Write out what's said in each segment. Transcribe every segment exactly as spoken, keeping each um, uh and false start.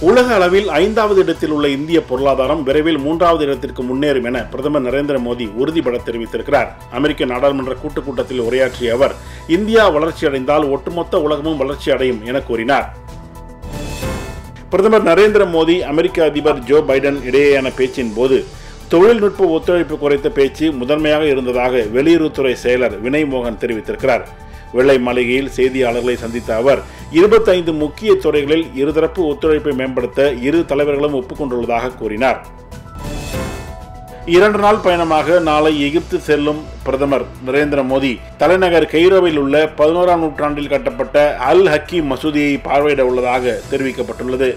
உலக அளவில் ஐந்தாவது இடத்தில் உள்ள இந்திய பொருளாதாரம் விரைவில் மூன்றாவது இடத்திற்கு முன்னேறும் என பிரதமர் நரேந்திர மோடி உறுதிபட தெரிவித்திருக்கிறார். அமெரிக்க நாடாளுமன்ற கூட்டுக் கூட்டத்தில் உரையாற்றிய அவர், இந்தியா வளர்ச்சியடைந்தால் ஒட்டுமொத்த உலகமும் வளர்ச்சி அடையும் என கூறினார். பிரதமர் நரேந்திர மோடி அமெரிக்க அதிபர் ஜோ பைடன் இடையேயான பேச்சின் போது தொழில்நுட்ப ஒத்துழைப்பு குறித்த பேச்சு முதன்மையாக இருந்ததாக வெளியுறவுத்துறை செயலர் வினய் மோகன் தெரிவித்திருக்கிறார். வெள்ளை மாளிகையில் செய்தியாளர்களை சந்தித்த அவர், இருபத்தி ஐந்து முக்கிய துறைகளில் இருதரப்பு ஒத்துழைப்பை மேம்படுத்த இரு தலைவர்களும் ஒப்புக்கொண்டுள்ளதாக கூறினார். இரண்டு நாள் பயணமாக நாளை எகிப்து செல்லும் பிரதமர் நரேந்திர மோடி தலைநகர் கெய்ரோவில் உள்ள பதினோராம் நூற்றாண்டில் கட்டப்பட்ட அல் ஹக்கீம் மசூதியை பார்வையிட உள்ளதாக தெரிவிக்கப்பட்டுள்ளது.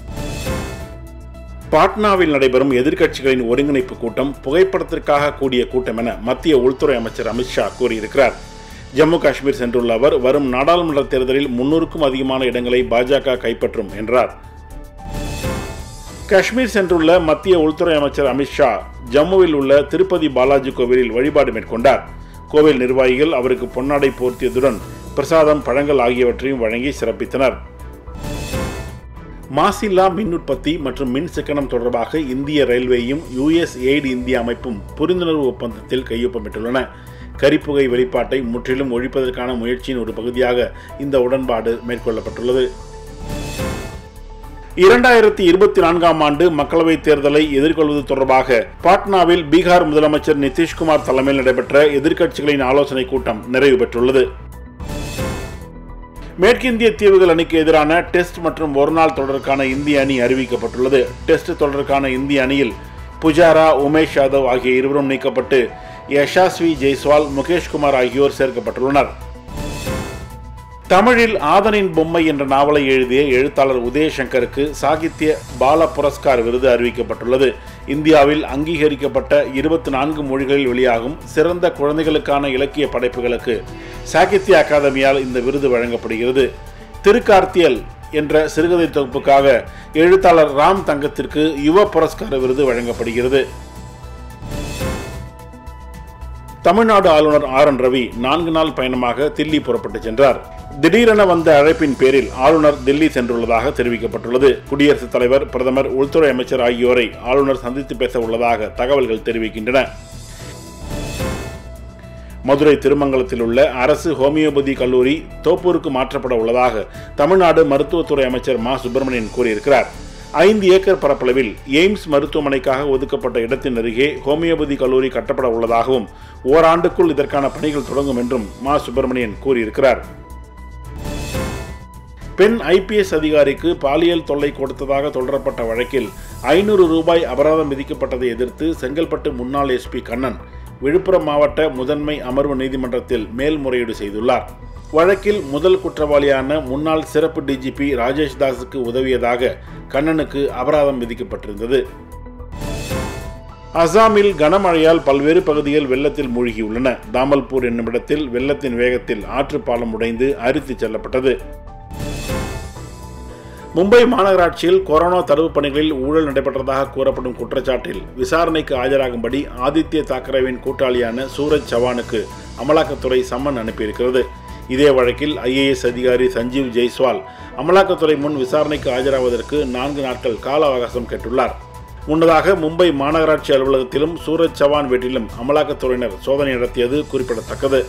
பாட்னாவில் நடைபெறும் எதிர்க்கட்சிகளின் ஒருங்கிணைப்பு கூட்டம் புகைப்படத்திற்காக கூடிய கூட்டம் என மத்திய உள்துறை அமைச்சர் அமித்ஷா கூறியிருக்கிறார். ஜம்மு காஷ்மீர் சென்றுள்ள அவர், வரும் நாடாளுமன்ற தேர்தலில் முன்னூறுக்கும் அதிகமான இடங்களை பாஜக கைப்பற்றும் என்றார். காஷ்மீர் சென்றுள்ள மத்திய உள்துறை அமைச்சர் அமித்ஷா ஜம்முவில் உள்ள திருப்பதி பாலாஜி கோவிலில் வழிபாடு மேற்கொண்டார். கோவில் நிர்வாகிகள் அவருக்கு பொன்னாடை போர்த்தியதுடன் பிரசாதம், பழங்கள் ஆகியவற்றையும் வழங்கி சிறப்பித்தனர். மாசில்லா மின் உற்பத்தி மற்றும் மின் சிக்கனம் தொடர்பாக இந்திய ரயில்வேயும் யுஎஸ் எய்டு இந்திய அமைப்பும் புரிந்துணர்வு ஒப்பந்தத்தில் கையொப்பமிட்டுள்ளன. கரிப்புகை வெளிப்பாட்டை முற்றிலும் ஒழிப்பதற்கான முயற்சியின் ஒரு பகுதியாக இந்த உடன்பாடு மேற்கொள்ளப்பட்டுள்ளது. இரண்டாயிரத்தி இருபத்தி நான்காம் ஆண்டு மக்களவைத் தேர்தலை எதிர்கொள்வது தொடர்பாக பாட்னாவில் பீகார் முதலமைச்சர் நிதிஷ்குமார் தலைமையில் நடைபெற்ற எதிர்க்கட்சிகளின் ஆலோசனைக் கூட்டம் நிறைவு பெற்றுள்ளது. மேற்கிந்திய தீவுகள் அணிக்கு எதிரான டெஸ்ட் மற்றும் ஒருநாள் தொடருக்கான இந்திய அணி அறிவிக்கப்பட்டுள்ளது. டெஸ்ட் தொடருக்கான இந்திய அணியில் புஜாரா, உமேஷ் யாதவ் ஆகிய இருவரும் நீக்கப்பட்டு யஷஸ்வி ஜெய்ஸ்வால், முகேஷ்குமார் ஆகியோர் சேர்க்கப்பட்டுள்ளனர். தமிழில் ஆதனின் பொம்மை என்ற நாவலை எழுதிய எழுத்தாளர் உதயசங்கருக்கு சாகித்ய பால புரஸ்கார் விருது அறிவிக்கப்பட்டுள்ளது. இந்தியாவில் அங்கீகரிக்கப்பட்ட இருபத்தி நான்கு மொழிகளில் வெளியாகும் சிறந்த குழந்தைகளுக்கான இலக்கிய படைப்புகளுக்கு சாகித்ய அகாதமியால் இந்த விருது வழங்கப்படுகிறது. திருக்கார்த்தியல் என்ற சிறுகதை தொகுப்புக்காக எழுத்தாளர் ராம் தங்கத்திற்கு யுவ புரஸ்கார விருது வழங்கப்படுகிறது. தமிழ்நாடு ஆளுநர் ஆர் என் ரவி நான்கு நாள் பயணமாக தில்லி புறப்பட்டு சென்றார். திடீரென வந்த அழைப்பின் பேரில் ஆளுநர் தில்லி சென்றுள்ளதாக தெரிவிக்கப்பட்டுள்ளது. குடியரசுத் தலைவர், பிரதமர், உள்துறை அமைச்சர் ஆகியோரை ஆளுநர் சந்தித்து பேச உள்ளதாக தகவல்கள் தெரிவிக்கின்றன. மதுரை திருமங்கலத்தில் உள்ள அரசு ஹோமியோபதி கல்லூரி தோப்பூருக்கு மாற்றப்பட உள்ளதாக தமிழ்நாடு மருத்துவத்துறை அமைச்சர் மா சுப்பிரமணியன் கூறியிருக்கிறார். ஐந்து ஏக்கர் பரப்பளவில் எய்ம்ஸ் மருத்துவமனைக்காக ஒதுக்கப்பட்ட இடத்தின் அருகே ஹோமியோபதி கல்லூரி கட்டப்பட உள்ளதாகவும் ஓராண்டுக்குள் இதற்கான பணிகள் தொடங்கும் என்றும் மா சுப்பிரமணியன் கூறியிருக்கிறார். பெண் ஐபிஎஸ் அதிகாரிக்கு பாலியல் தொல்லை கொடுத்ததாக தொடரப்பட்ட வழக்கில் ஐநூறு ரூபாய் அபராதம் விதிக்கப்பட்டதை எதிர்த்து செங்கல்பட்டு முன்னாள் எஸ்பி கண்ணன் விழுப்புரம் மாவட்ட முதன்மை அமர்வு நீதிமன்றத்தில் மேல்முறையீடு செய்துள்ளார். வழக்கில் முதல் குற்றவாளியான முன்னாள் சிறப்பு டிஜிபி ராஜேஷ் தாஸுக்கு உதவியதாக கண்ணனுக்கு அபராதம் விதிக்கப்பட்டிருந்தது. அசாமில் கனமழையால் பல்வேறு பகுதிகள் வெள்ளத்தில் மூழ்கியுள்ளன. தாமல்பூர் என்னுமிடத்தில் வெள்ளத்தின் வேகத்தில் ஆற்று பாலம் உடைந்து அரித்து செல்லப்பட்டது. மும்பை மாநகராட்சியில் கொரோனா தடுப்பு பணிகளில் ஊழல் நடைபெற்றதாக கூறப்படும் குற்றச்சாட்டில் விசாரணைக்கு ஆஜராகும்படி ஆதித்ய தாக்கரேவின் கூட்டாளியான சூரஜ் சவானுக்கு அமலாக்கத்துறை சம்மன் அனுப்பியிருக்கிறது. இதே வழக்கில் ஐஏஎஸ் அதிகாரி சஞ்சீவ் ஜெய்ஸ்வால் அமலாக்கத்துறை முன் விசாரணைக்கு ஆஜராவதற்கு நான்கு நாட்கள் கால அவகாசம் கேட்டுள்ளார். முன்னதாக மும்பை மாநகராட்சி அலுவலகத்திலும் சூரஜ் சவான் வீட்டிலும் அமலாக்கத்துறையினர் சோதனை நடத்தியது குறிப்பிடத்தக்கது.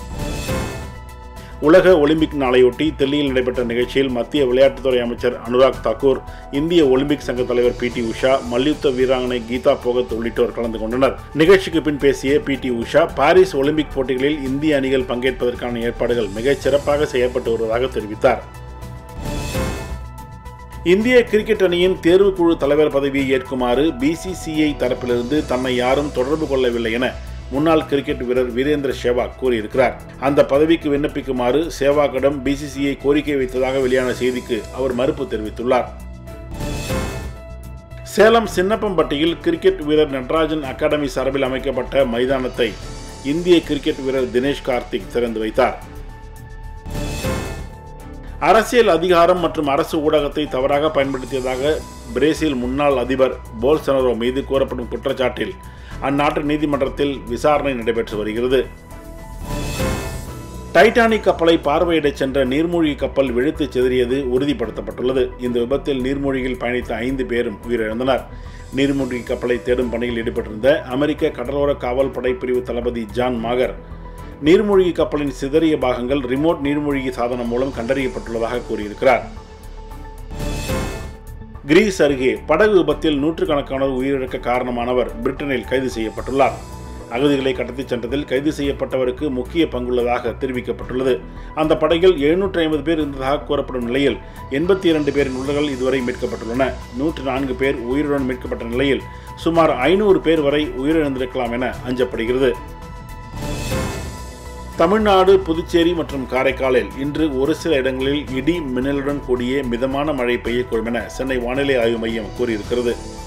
உலக ஒலிம்பிக் நாளையொட்டி தில்லியில் நடைபெற்ற நிகழ்ச்சியில் மத்திய விளையாட்டுத்துறை அமைச்சர் அனுராக் தாக்கூர், இந்திய ஒலிம்பிக் சங்க தலைவர் பி டி உஷா, மல்யுத்த வீராங்கனை கீதா போகத் உள்ளிட்டோர் கலந்து கொண்டனர். நிகழ்ச்சிக்கு பின் பேசிய P T Usha, Paris Olympic போட்டிகளில் இந்திய அணிகள் பங்கேற்பதற்கான ஏற்பாடுகள் மிகச் சிறப்பாக செய்யப்பட்டு வருவதாக தெரிவித்தார். இந்திய கிரிக்கெட் அணியின் தேர்வுக்குழு தலைவர் பதவியை ஏற்குமாறு பிசிசிஐ தரப்பிலிருந்து தன்னை யாரும் தொடர்பு கொள்ளவில்லை என முன்னாள் கிரிக்கெட் வீரர் வீரேந்திர சேவாக் கூறியிருக்கிறார். அந்த பதவிக்கு விண்ணப்பிக்குமாறு சேவாக்கிடம் பிசிசிஐ கோரிக்கை வைத்ததாக வெளியான செய்திக்கு அவர் மறுப்பு தெரிவித்துள்ளார். சேலம் சின்னப்பம்பட்டியில் கிரிக்கெட் வீரர் நடராஜன் அகாடமி சார்பில் அமைக்கப்பட்ட மைதானத்தை இந்திய கிரிக்கெட் வீரர் தினேஷ் கார்த்திக் திறந்து வைத்தார். அரசியல் அதிகாரம் மற்றும் அரசு ஊடகத்தை தவறாக பயன்படுத்தியதாக பிரேசில் முன்னாள் அதிபர் போல்சனரோ மீது கூறப்படும் குற்றச்சாட்டில் அந்நாட்டு நீதிமன்றத்தில் விசாரணை நடைபெற்று வருகிறது. டைட்டானிக் கப்பலை பார்வையிடச் சென்ற நீர்மூழ்கி கப்பல் வெடித்து சிதறியது உறுதிப்படுத்தப்பட்டுள்ளது. இந்த விபத்தில் நீர்மூழ்கியில் பயணித்த ஐந்து பேரும் உயிரிழந்தனர். நீர்மூழ்கி கப்பலை தேடும் பணியில் ஈடுபட்டிருந்த அமெரிக்க கடலோர காவல் படைப்பிரிவு தளபதி ஜான் மாகர் நீர்மூழ்கி கப்பலின் சிதறிய பாகங்கள் ரிமோட் நீர்மூழ்கி சாதனம் மூலம் கண்டறியப்பட்டுள்ளதாக கூறியிருக்கிறார். கிரீஸ் அருகே படகு விபத்தில் நூற்றுக்கணக்கானோர் உயிரிழக்க காரணமானவர் பிரிட்டனில் கைது செய்யப்பட்டுள்ளார். அகதிகளை கடத்திச் சென்றதில் கைது செய்யப்பட்டவருக்கு முக்கிய பங்குள்ளதாக தெரிவிக்கப்பட்டுள்ளது. அந்த படகில் எழுநூற்றி ஐம்பது பேர் இருந்ததாக கூறப்படும் நிலையில் எண்பத்தி இரண்டு பேரின் உடல்கள் இதுவரை மீட்கப்பட்டுள்ளன. நூற்று நான்கு பேர் உயிருடன் மீட்கப்பட்ட நிலையில் சுமார் ஐநூறு பேர் வரை உயிரிழந்திருக்கலாம் என அஞ்சப்படுகிறது. தமிழ்நாடு, புதுச்சேரி மற்றும் காரைக்காலில் இன்று ஒரு சில இடங்களில் இடி மின்னலுடன் கூடிய மிதமான மழை பெய்யக்கூடும் என சென்னை வானிலை ஆய்வு மையம் கூறியிருக்கிறது.